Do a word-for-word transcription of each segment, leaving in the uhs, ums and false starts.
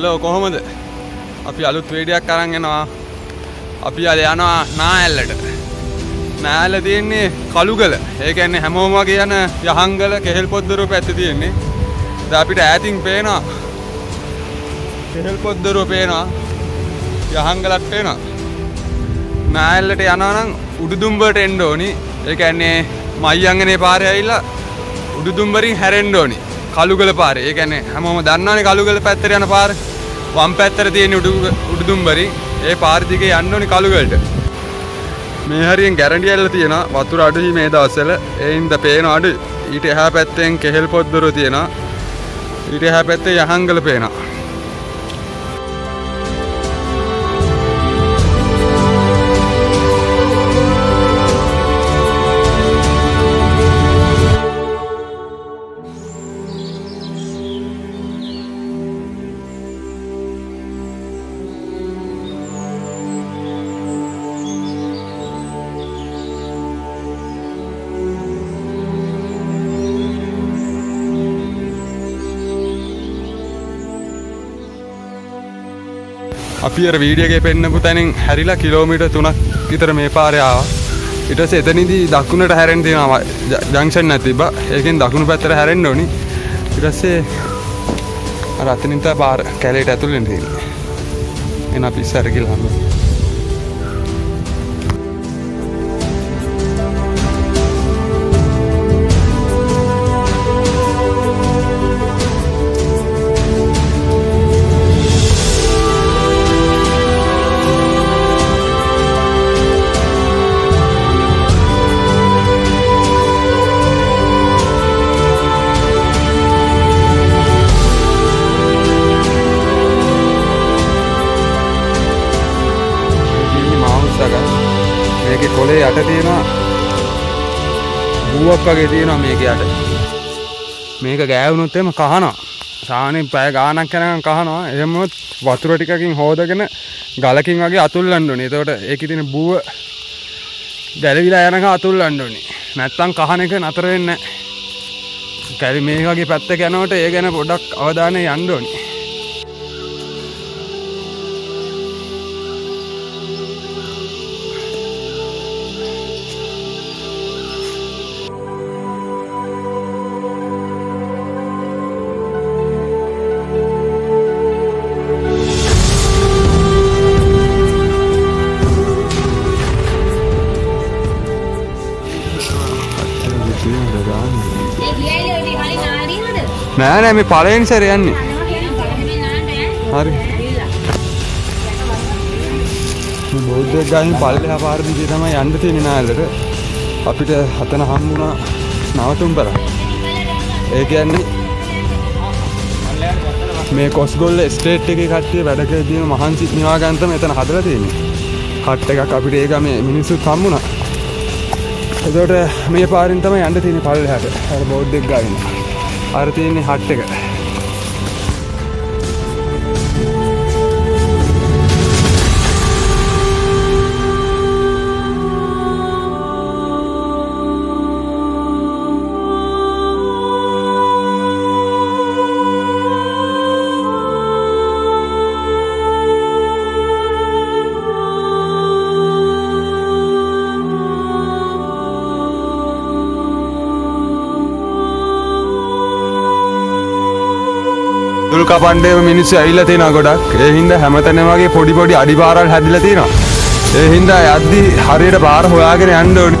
Hello, කොහොමද? අපි අලුත් වීඩියෝ එකක් අරන් එනවා. අපි අද යනවා නාඇල්ලට. නාඇල්ල තියෙන්නේ කලුගල. ඒ කියන්නේ හැමෝම වගේ යන යහංගල කෙහෙල්පොත්දොරුව පැත්තේ තියෙන්නේ. දැන් අපිට ඈතින් පේනවා කෙහෙල්පොත්දොරුව පේනවා. යහංගලත් පේනවා. නාඇල්ලට යනවා නම් උඩුදුම්බරට එන්න ඕනි. ඒ කියන්නේ මයංගනේ පාරේ ඇවිල්ලා උඩුදුම්බරින් හැරෙන්න ඕනි. කලුගල පාරේ. ඒ කියන්නේ හැමෝම දන්නවනේ කලුගල පැත්තට යන පාර. වම් පැත්තට තියෙන උඩුදුම්බරි. ඒ පාර දිගේ යන්න ඕනි කලුගලට. මේ හරියෙන් ගැරන්ටි ඇල්ල තියෙනවා. වතුර අඩුයි මේ දවස්වල. ඒ හින්දා පේන අඩුයි. ඊට එහා පැත්තෙන් කෙහෙල්පොත්දොරුව තියෙනවා. ඊට එහා පැත්තේ යහංගල පේනවා. අපි අර වීඩියෝ එකේ පෙන්නපු තැනින් හැරිලා කිලෝමීටර් තුනක් විතර මේ පාරේ ආවා. ඊට පස්සේ එතනදී දකුණට හැරෙන්න තියෙනවා ජංක්ෂන් නැති තිබ්බා. ඒකෙන් දකුණු පැත්තට හැරෙන්න ඕනි. ඊට පස්සේ අර අතනින් තමයි පාර කැලේට ඇතුල් වෙන්න තියෙන්නේ. එන අපි ඉස්සර ගිහලා හම්බ. මේකේ කොලේ යට තියෙනවා බුවක් වගේ තියෙනවා මේකේ යට. මේක ගෑවුනොත් එම කහනවා. සාමාන්‍යයෙන් පැය ගාණක් යනකම් කහනවා. එහෙම වතුර ටිකකින් හොදගෙන ගලකින් වගේ අතුල්ලන්න ඕනේ. එතකොට ඒකේ තියෙන බුව ගැලවිලා යනකම් අතුල්ලන්න ඕනේ. නැත්තම් කහන එක නතර වෙන්නේ නැහැ. කැලි මේ වගේ පැත්තක යනකොට ඒ ගැන පොඩ්ඩක් අවධානය යන්න ඕනේ. නෑ නෑ මේ පළවෙනි සැරේ යන්නේ. හරි. මේ බෝඩ් එක ගානේ පල්ලෙහා පාර දිගේ තමයි යන්න තියෙන්නේ නාලට. අපිට හතන හම්බුණා නවතුම්බර. ඒ කියන්නේ මේ කොස්ගොල්ල ස්ටේට් එකේ කට්ටිය වැඩ කරගෙන මහන්සි නිවා ගන්න තමයි එතන හදලා තියෙන්නේ. කට් එකක් අපිට ඒ ගමේ මිනිස්සුත් හම්බුණා. එතකොට මේ පාරෙන් තමයි යන්න තියෙන්නේ පල්ලෙහාට. අර බෝඩ් එක ගානේ. අර තියෙන්නේ හට් එක. දුල් කපණ්ඩේම මිනිස්සු ඇවිල්ලා තියෙනවා ගොඩක්. ඒ හින්දා හැමතැනම වගේ පොඩි පොඩි අඩිපාරල් හැදිලා තියෙනවා. ඒ හින්දා යද්දි හරියට පාර හොයාගෙන යන්න ඕනේ.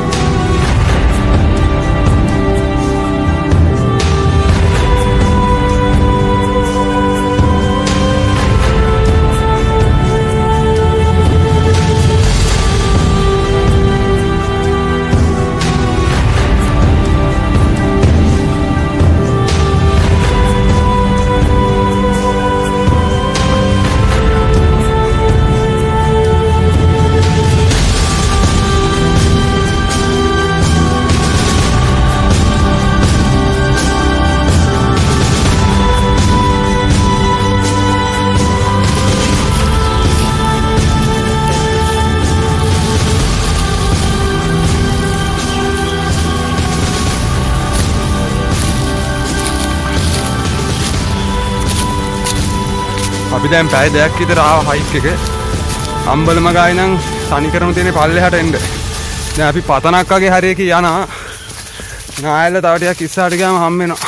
අපි දැන් පැය දෙකක් විතර ආව හයික් එක. අම්බලම ගායි නම් තනිකරම තියෙන පල්ලෙහාට එන්න. දැන් අපි පතනක් වගේ හරියක යනවා. නායල තව ටිකක් ඉස්සරහට ගියාම හම් වෙනවා.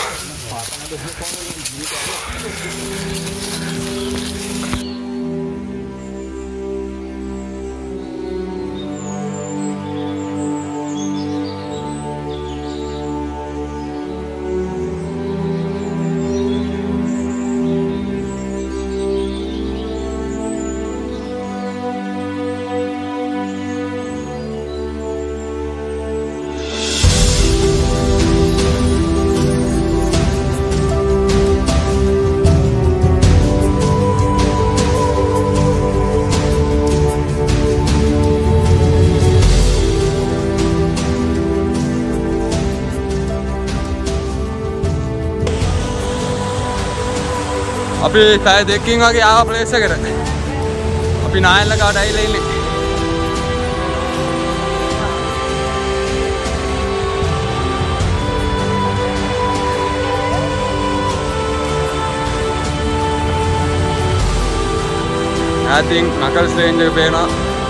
අපි පැය දෙකකින් වගේ ආව ප්ලේස් එකට. අපි නායල්ල කාට ඇවිල්ලා ඉන්නේ. ඈතින් නකල්ස් රේන්ජ් එක පේනවා.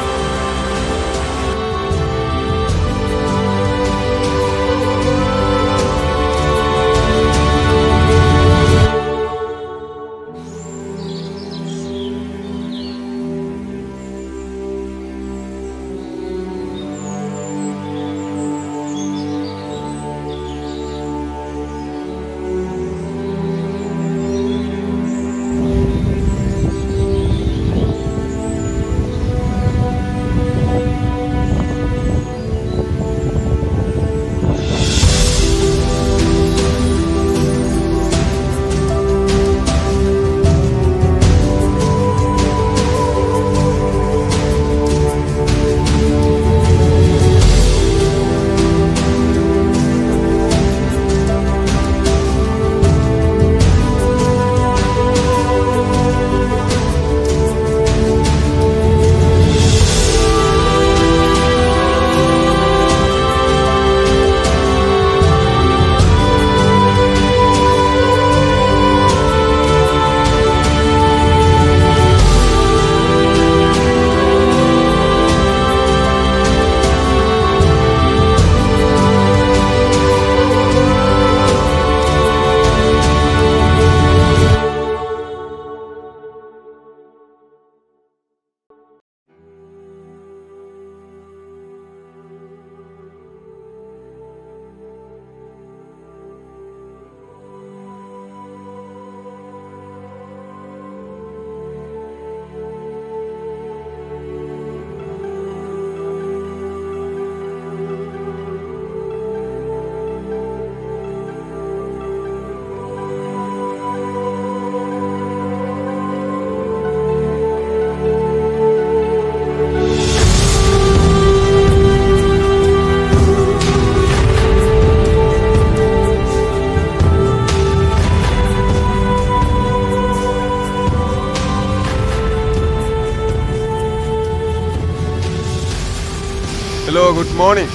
Hello, good morning.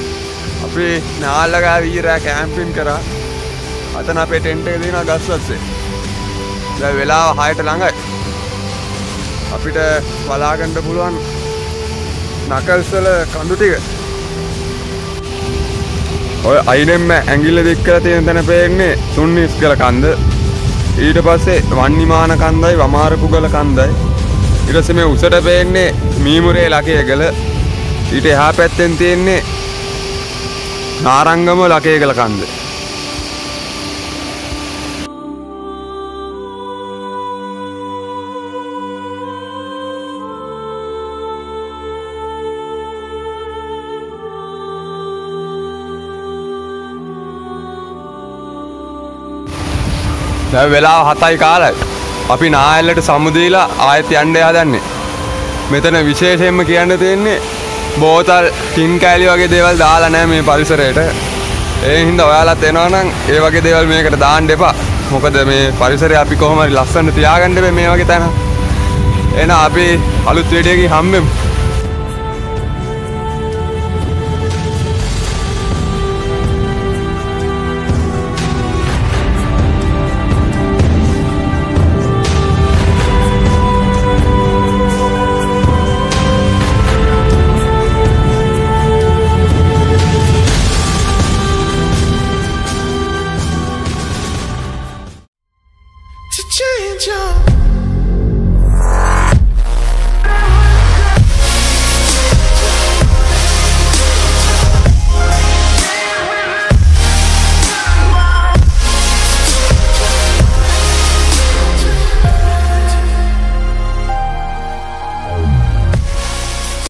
අපි නාල්ලගා වීරා කැම්පින් කරා. අතන අපේ ටෙන්ට් එක තියෙනවා ගස් අස්සේ. දැන් වෙලාව හයට ළඟයි. අපිට බලාගන්න පුළුවන් නකල්ස් වල කඳු ටික. ඔය අයිනෙම්ම ඇඟිල්ල දික් කරලා තියෙන තැන පේන්නේ තුන්නිස්ගල කන්ද. ඊට පස්සේ වන්නිමාන කන්දයි වමාරපුගල කන්දයි. ඊට පස්සේ මේ උසට පේන්නේ මීමුරේ ලකේගල. ඊට එහා පැත්තෙන් තියෙන්නේ නාරංගම ලකේගල කන්ද. දැන් වෙලාව හතයි කාලයි. අපි නායල්ලට සමු දීලා ආයෙත් යන්න හදන්නේ. මෙතන විශේෂයෙන්ම කියන්න තියෙන්නේ බෝතල් ටින් කෑලි වගේ දේවල් දාලා නැහැ මේ පරිසරයට. ඒ හින්දා ඔයාලත් එනවා නම් ඒ වගේ දේවල් මේකට දාන්න එපා. මොකද මේ පරිසරය අපි කොහොම හරි ලස්සනට තියාගන්න මේ වගේ තැන. එහෙනම් අපි අලුත් වීඩියෝ එකකින් හම්බෙමු.